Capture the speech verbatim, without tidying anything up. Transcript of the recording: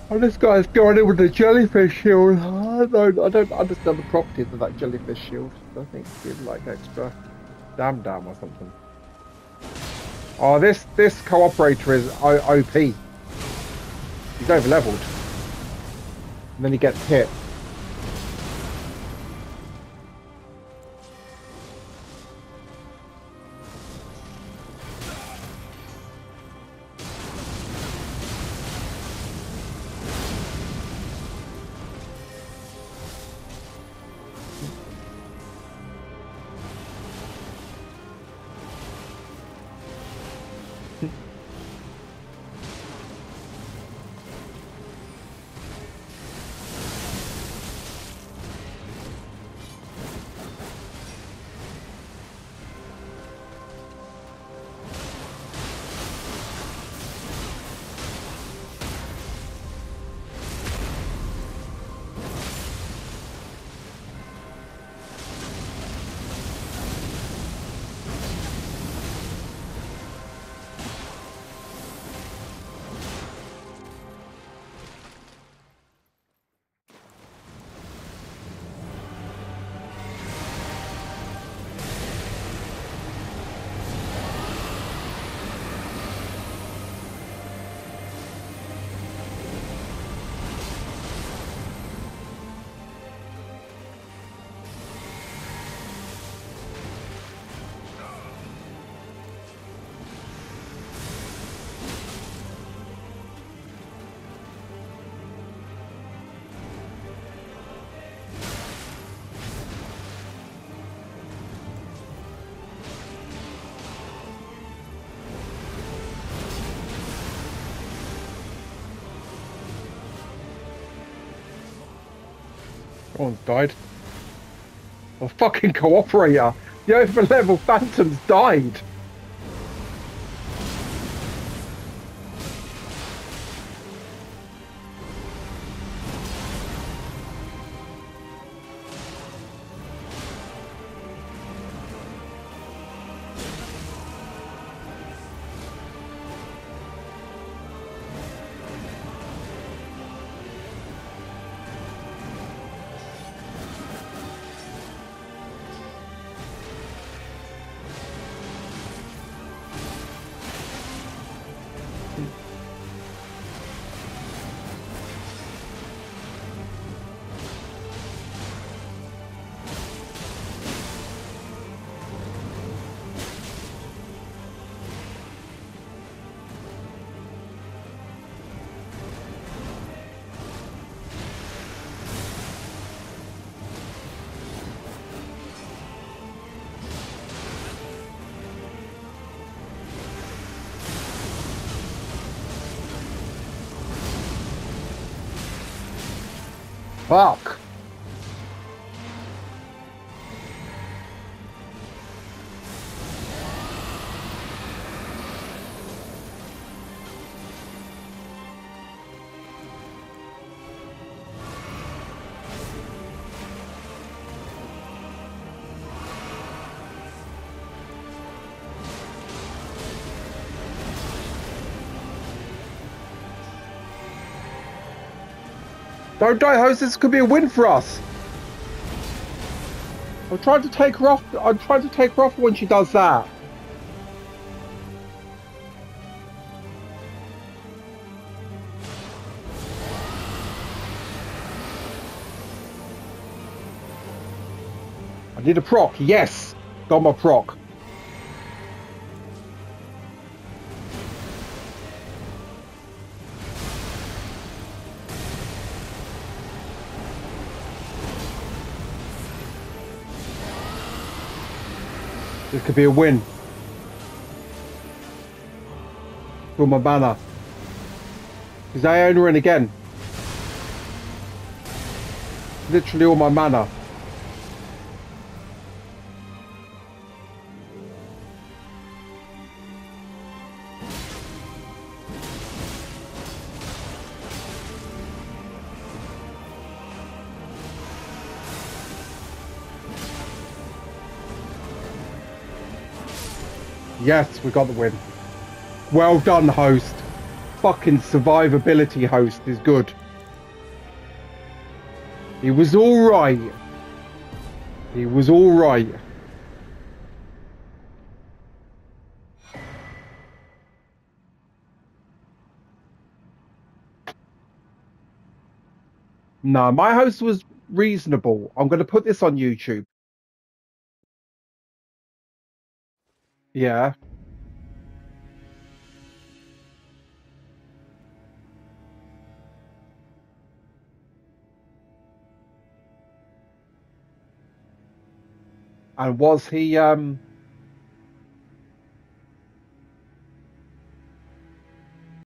And this guy's going in with the jellyfish shield. I don't, I don't understand the properties of that jellyfish shield. I think it's like extra dam dam or something. Oh, this this cooperator is o OP. He's over leveled, and then he gets hit. Someone's died. A fucking cooperator. The over level phantoms died. Fuck. Don't die, host. This could be a win for us. I'm trying to take her off. I'm trying to take her off when she does that. I need a proc. Yes. Got my proc. This could be a win. For my banner. Because I own her in again. Literally all my mana. Yes, we got the win. Well done, host. Fucking survivability host is good. He was all right. He was all right. No, my host was reasonable. I'm going to put this on YouTube. Yeah. And was he um